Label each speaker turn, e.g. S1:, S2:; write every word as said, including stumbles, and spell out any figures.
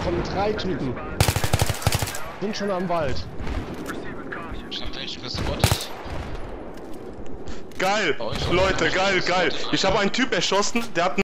S1: kommen drei Typen. Sind schon am Wald.
S2: Ich dachte, ich gespottet.
S3: Geil, Leute, geil, geil. Ich habe einen Typ erschossen, der hat